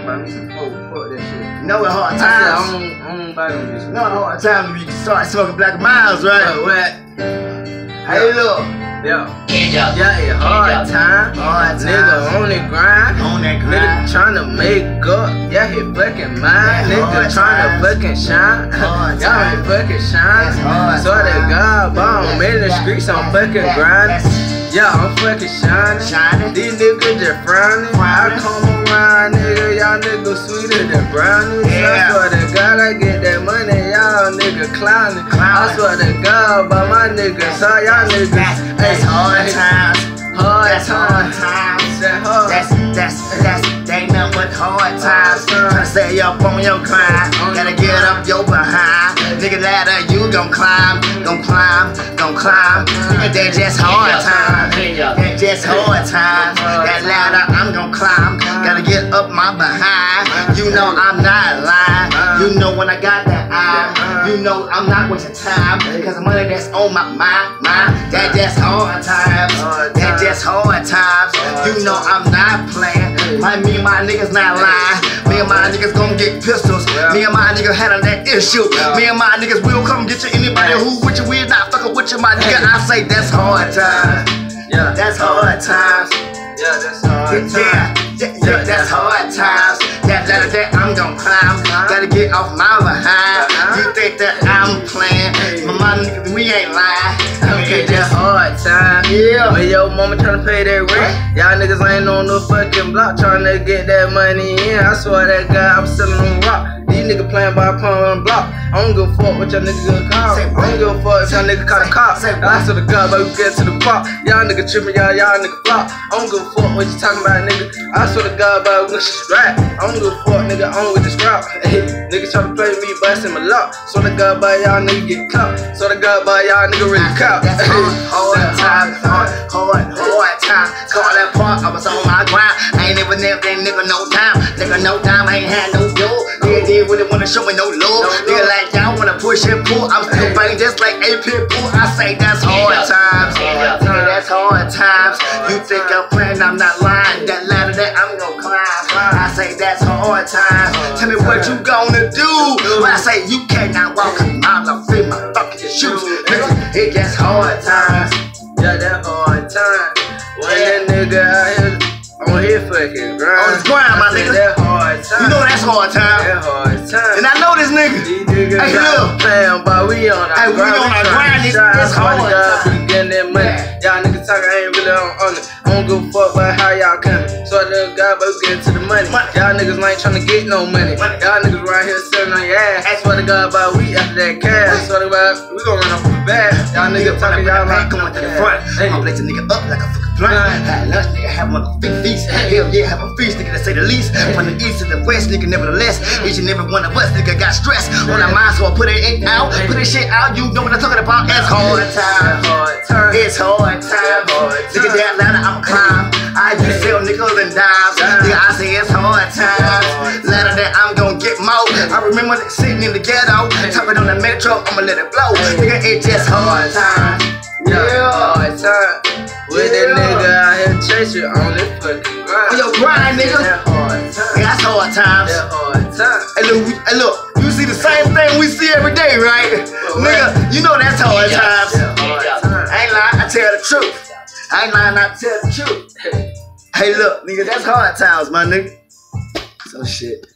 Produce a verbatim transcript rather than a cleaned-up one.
buy me some coke. Fuck that shit. You know what hard I said, I times? don't, I don't buy them bitches. You know what hard times when you start smoking Black Miles, right? But what? Hey, look. Yeah. Yeah, it hard time. Hard time. Nigga on the grind. On that Nigga grind. tryna make up. Yeah, he fucking mine. That's Nigga hard tryna times. fucking shine. Hard Y'all times. ain't fucking shine. That's hard So the times. God, but I'm in the streets, I'm fucking grinding. Yeah, I'm fucking shining. Shining. These niggas just frowning. I Frowning. come around, nigga. Y'all niggas sweeter than brownies. Yeah. I swear to God, I get that money. Y'all niggas clowning. I Clowning. swear to God, by my niggas. So y'all niggas. That's, that's hey, hard hey, times. Hard That's hard times. times. That hard. That's, that's, that's, they ain't nothing but hard times. Tryna stay up on your grind. Gotta get up your behind. Nigga ladder, you gon' climb. Gon' climb, gon' climb. Nigga, they just hard times. They just hard times. That ladder, I'm gon' climb. Gotta get up my behind. You know I'm not lying. You know when I got that eye. You know I'm not wasting time. Cause the money that's on my mind, mind. That just hard times. That just hard times. You know I'm not playing. My, me and my niggas not lying. Me and my niggas gon' get pistols. Me and my niggas handle that issue. Me and my niggas will come get you. Anybody who with you, we not fucking with you, my nigga. I say that's hard times. Yeah, That's hard times. yeah, that's hard Yeah, time. yeah, yeah, that's hard times. That ladder that I'm gon' climb. Gotta get off my behind. You think that I'm playing? My my niggas, we ain't lying. Okay, that's hard time. Yeah. When your mama tryna pay that rent, y'all niggas ain't on no fucking block tryna get that money in. I swear that guy, I'm selling them rock. These niggas playing by pun block. I don't give a fuck what y'all niggas gonna call. I don't give a fuck if y'all niggas call the cops. I swear to God, but we get to the pop. Y'all niggas tripping, y'all y'all niggas flop. I don't give a fuck what you talking about, nigga. I swear to God, but we just rap. I don't give a fuck, nigga. I'm with this rap. Hey, niggas try to play me, bustin' my lock. Swear to God, but y'all niggas get caught. Swear to God, but y'all niggas really caught. That's hard, hard times, hard, hard, hard times. Call that part, I was on my grind. I ain't never never that nigga no time. Nigga no time, I ain't had no dough. Nigga did really wanna show me no love. Nigga like y'all wanna push and pull. I'm still fighting just like A P Pool. I say that's hard times. Nigga, that's hard times. You think I'm playing, I'm not lying. That ladder that I'm gonna climb. I say that's hard times. Tell me what you gonna do. When I say you cannot walk a mile, I'm free my fucking shoes. Nigga, it gets hard times. Yeah, that hard time. When that nigga out here on his fucking grind. On his grind, my I said nigga. That hard time. You know that's hard time. That hard time. And I know this nigga. These niggas Hey, got look. playing, but we on our Hey, we grind. on our tryna grind, it's- shine. it's Swear to hard God, time. we getting that money. Y'all niggas talking, I ain't really on, on it. I don't give a fuck about how y'all coming. Swear to God, but we getting to the money. Money. Y'all niggas ain't trying to get no money. Money. Y'all niggas right here sitting on your ass. I swear to God, but we after that cash. Swear to God, we gon' run off the back. Y'all niggas talking, y'all ain't like going to the front. Hey. I'ma blaze a nigga up like a fucking blunt. Had lunch, nigga, have one of the big feast. Hell yeah, have a feast, nigga, to say the least. From the east to the west, nigga, nevertheless. Each and every one of us, nigga, got stress on our mind, so I put it in out. Put this shit out, you know what I'm talking about. It's hard time. hard time. It's hard time. Nigga, that ladder, I'm climb. I just sell nickels and dimes. Nigga, I say it's hard times. Ladder that I'm gonna get more. I remember sitting in the ghetto, talking on the metro, I'ma let it blow. Nigga, it's just hard times. Yeah, hard time. With that nigga out here chasing on this fucking grind. On your grind, nigga. That hard time. Yeah, that's hard times. That hard time. Hey look, we, hey look, you see the same thing we see every day, right? Nigga, you know that's hard times. That hard time. I ain't lying, I tell the truth. I ain't lying, I tell the truth. Hey look, nigga, that's hard times, my nigga. So shit.